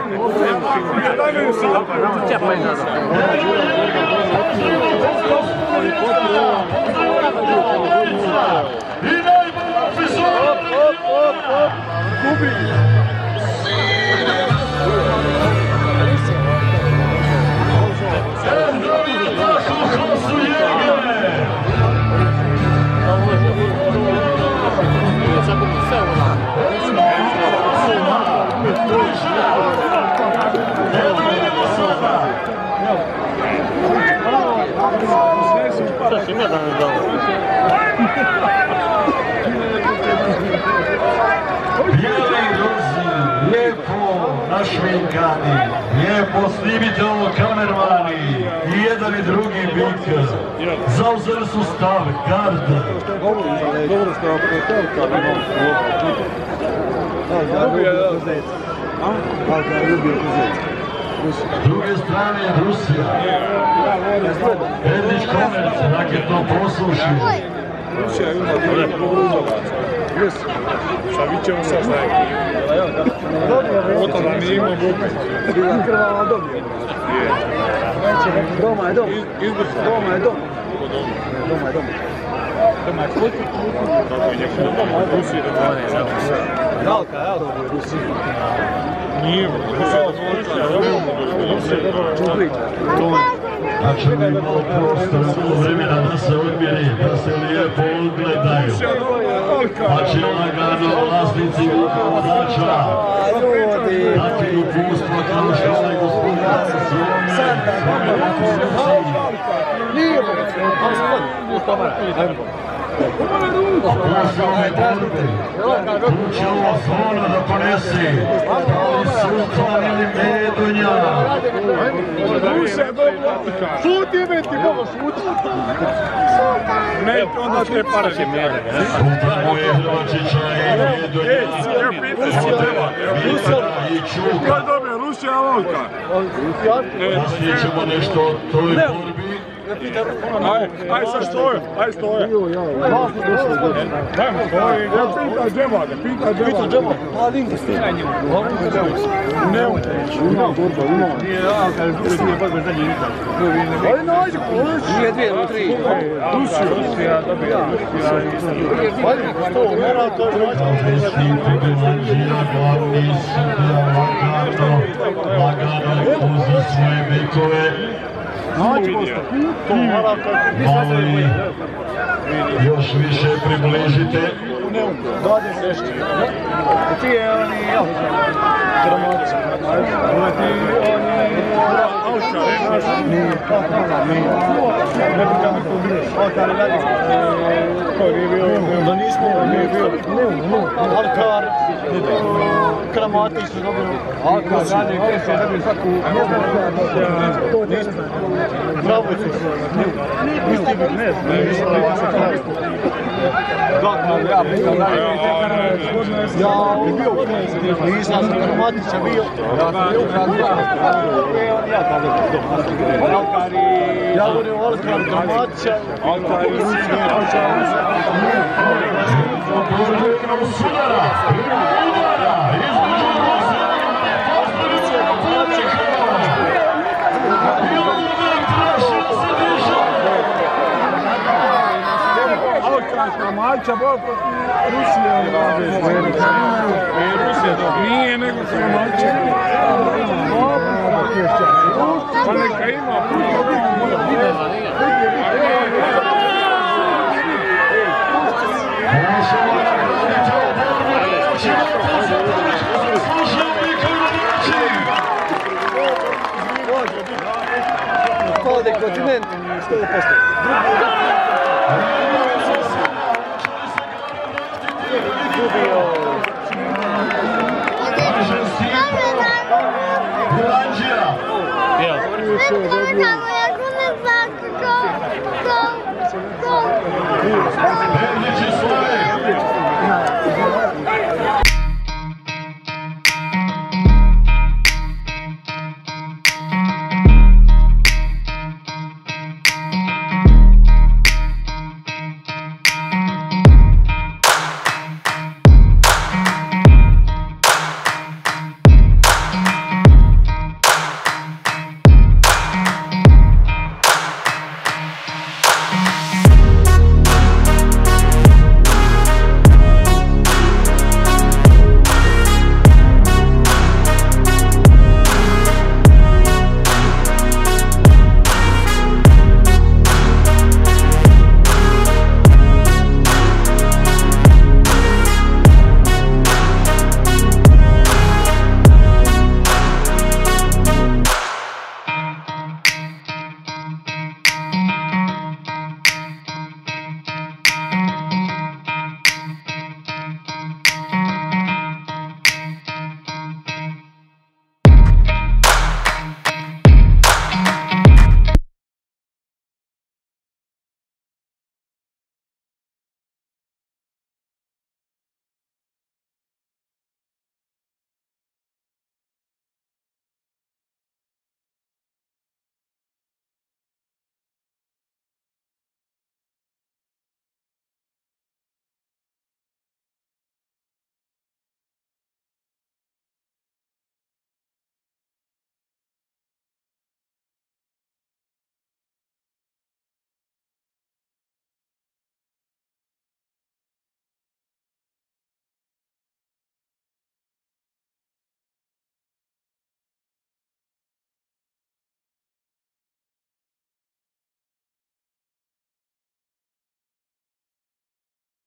Bijeli ruzi, lijepo našminkani, lijepo snimite ovo kamermani, i jedan i drugi bik zauzeli su stav garda. S druge strane je Rusija. Erdić Komerc, raketno posluši. Rusija ima šta vi ćemo sad staviti? Oto da nije imao buke. Krvava dobio. Doma je dom. Doma je dom. Doma je dom. Doma je kut? Kako je njegov dom? Rusija doma. Galka, ja dobio Rusija. Nije, Rusija doma. Znači bi imalo prostora, malo vremena da se odmjeri, da se lijepo odgledaju. Znači lagano vlasnici vodača, takvi upustva kao što je gospodin svome upusti. Poslovne borbe, tu će ova zona da ponese, ali Sultan ili Medonja. Šuti, ti mogo šuti. Ne, onda te pare će mjere. Sultan mu je Hrvačića i Medonja, Vitara i Čuka. Kaj dobije, Rusija Volka. Poslije ćemo nešto o toj borbi. Aj sad stoje, aj stoje. Dajmo stoje. Ja pita džema, pita džema. Pa linka stoji. Ne uče. Ima borba, ima. Nije, kada nije borba za njih. Ali nađe, koleći. Nije dvije, ili tri. Rusija, dobija. Ajde, sto, mora to Profesni privilegija glavni sudija lagano uza svoje bekove. Malo i još više približite. Ti je oni, jel? Kramoć. Ti oni... Aušar, nije. Ne bi tamo ko bio. Aušar je dalje. Ko nije bio? Da nismo, nije bio. Alkar. Kramati su dobili. Alkar, dalje, gdje se dobili svaku... Grabovicu su. Isti bih ne znam. Ja bio nisam sam Kramatića bio. Ja govorim o Alkaru Kramatića. Kramatića bol protiv Rusije. Rusija nije nego Kramatića. Pa neka ima. Ovdje kontinent 100%. Go.